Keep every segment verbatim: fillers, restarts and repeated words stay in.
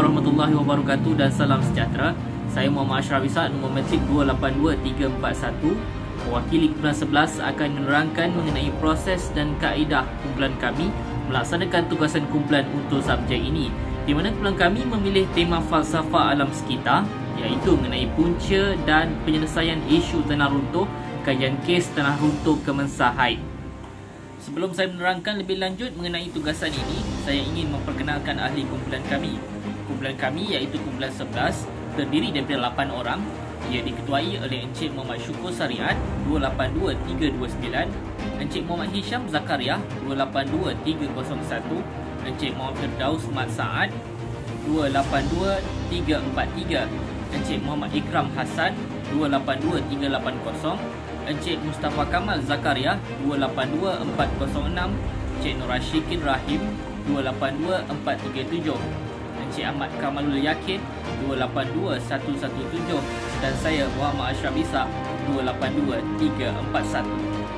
warahmatullahi wabarakatuh dan salam sejahtera. Saya Muhammad Ashraf Izzat, nombor metrik dua lapan dua tiga empat satu. Mewakili kumpulan sebelas akan menerangkan mengenai proses dan kaedah kumpulan kami melaksanakan tugasan kumpulan untuk subjek ini, di mana kumpulan kami memilih tema falsafah alam sekitar, iaitu mengenai punca dan penyelesaian isu tanah runtuh, kajian kes tanah runtuh Kemensa Haid. Sebelum saya menerangkan lebih lanjut mengenai tugasan ini, saya ingin memperkenalkan ahli kumpulan kami. Kumpulan kami iaitu kumpulan sebelas, terdiri daripada lapan orang. Ia diketuai oleh Encik Muhammad Syukur Sariat dua lapan dua tiga dua sembilan, Encik Muhammad Hisham Zakaria dua lapan dua tiga kosong satu, Encik Muhammad Firdaus Mat Saad dua lapan dua tiga empat tiga, Encik Muhammad Ikram Hassan dua lapan dua tiga lapan kosong, Encik Mustafa Kamal Zakaria dua lapan dua empat kosong enam, Encik Nur Ashikin Rahim dua lapan dua empat tiga tujuh, Encik Ahmad Kamalul Yakin dua lapan dua satu satu tujuh, dan saya Muhammad Ashraf Izzat dua lapan dua tiga empat satu.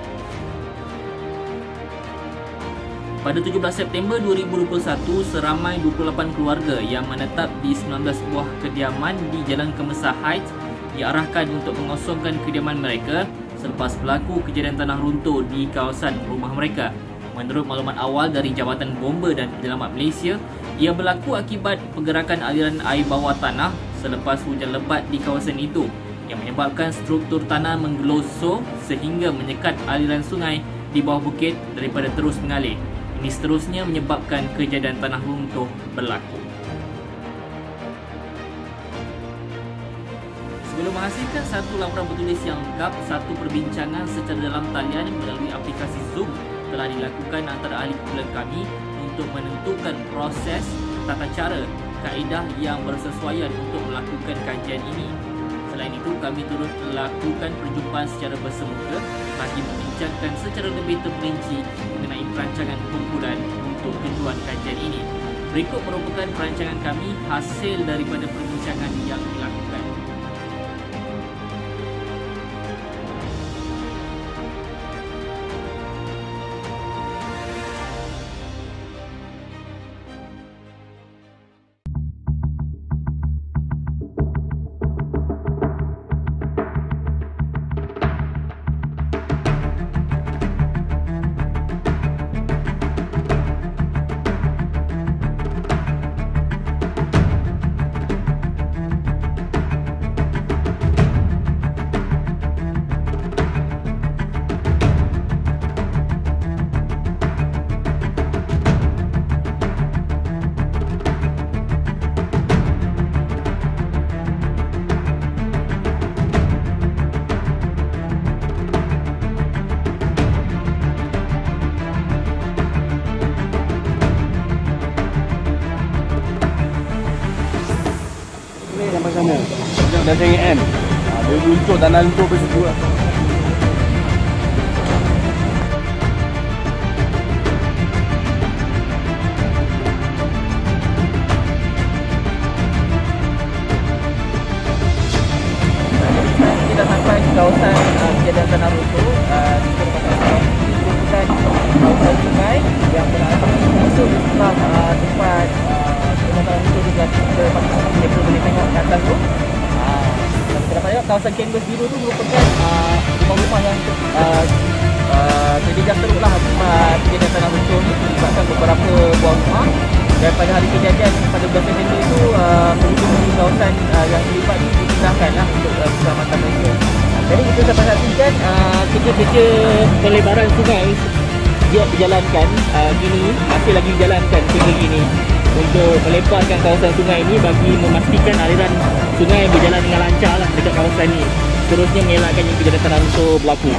Pada tujuh belas September dua ribu dua puluh satu, seramai dua puluh lapan keluarga yang menetap di sembilan belas buah kediaman di Jalan Kemensa Haid diarahkan untuk mengosongkan kediaman mereka selepas berlaku kejadian tanah runtuh di kawasan rumah mereka. Menurut maklumat awal dari Jabatan Bomba dan Penyelamat Malaysia, ia berlaku akibat pergerakan aliran air bawah tanah selepas hujan lebat di kawasan itu yang menyebabkan struktur tanah menggelosor sehingga menyekat aliran sungai di bawah bukit daripada terus mengalir. Ini seterusnya menyebabkan kejadian tanah runtuh berlaku. Sebelum menghasilkan satu laporan bertulis yang lengkap, satu perbincangan secara dalam talian melalui aplikasi Zoom telah dilakukan antara ahli kumpulan kami untuk menentukan proses, tata cara, kaedah yang bersesuaian untuk melakukan kajian ini. Selain itu, kami turut melakukan perjumpaan secara bersemuka bagi membincangkan secara lebih terperinci mengenai perancangan kumpulan untuk tujuan kajian ini. Berikut merupakan perancangan kami hasil daripada perbincangan yang dilakukan. Sampai sana sekejap dah cari M. Ha, dia runtuh tanah runtuh ke situ lah. Kita sampai di kawasan uh, kejadian tanah runtuh uh, di kawasan ini merupakan kawasan sungai yang berada masuk di sebelah uh, tempat uh, tanah runtuh di belah kita boleh tengok ke atas tu. Uh, dan kita dapat tengok kawasan kanvas biru tu merupakan uh, rumah-rumah yang uh, uh, terjejas teruk lah akibat kejadian tanah runtuh ni, menyebabkan beberapa buah rumah. Dan pada hari kejadian pada bulan September itu, uh, penghuni kawasan uh, yang terlibat ni dipindahkan lah untuk uh, keselamatan mereka. Jadi kita dapat saksikan uh, kerja-kerja pelebaran sungai dia dijalankan uh, kini, masih lagi dijalankan sehingga kini untuk melebarkan kawasan sungai ini bagi memastikan aliran sungai berjalan dengan lancar lah dekat kawasan ini, seterusnya mengelakkan yang kejadian tanah runtuh berlaku.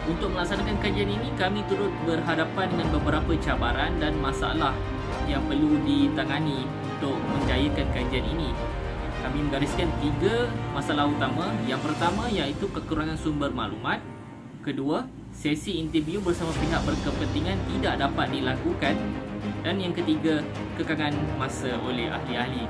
Untuk melaksanakan kajian ini, kami turut berhadapan dengan beberapa cabaran dan masalah yang perlu ditangani untuk menjayakan kajian ini. Kami menggariskan tiga masalah utama. Yang pertama iaitu kekurangan sumber maklumat. Kedua, sesi interview bersama pihak berkepentingan tidak dapat dilakukan. Dan yang ketiga, kekangan masa oleh ahli-ahli.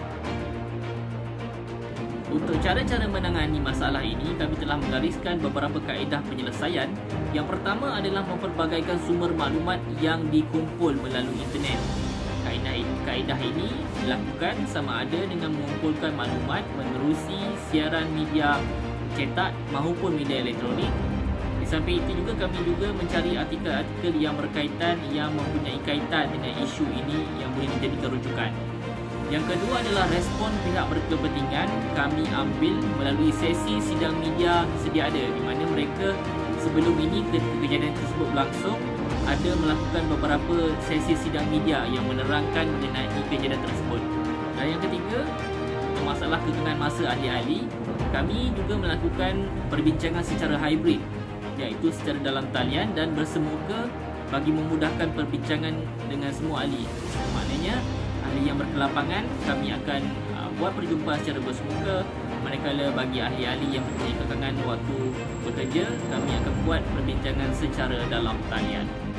Untuk cara-cara menangani masalah ini, kami telah menggariskan beberapa kaedah penyelesaian. Yang pertama adalah memperbagaikan sumber maklumat yang dikumpul melalui internet. Kaedah, kaedah ini dilakukan sama ada dengan mengumpulkan maklumat menerusi siaran media cetak maupun media elektronik. Di samping itu juga kami juga mencari artikel-artikel yang berkaitan yang mempunyai kaitan dengan isu ini yang boleh dijadikan rujukan. Yang kedua adalah respon pihak berkepentingan kami ambil melalui sesi sidang media sedia ada, di mana mereka sebelum ini ketika kejadian tersebut berlangsung ada melakukan beberapa sesi sidang media yang menerangkan mengenai kejadian tersebut. Dan yang ketiga, untuk masalah kekangan masa ahli-ahli, kami juga melakukan perbincangan secara hybrid, iaitu secara dalam talian dan bersemuka bagi memudahkan perbincangan dengan semua ahli. Maknanya ahli yang berkelapangan kami akan uh, buat perjumpaan secara bersemuka, manakala bagi ahli-ahli yang mempunyai kekangan waktu bekerja kami akan buat perbincangan secara dalam talian.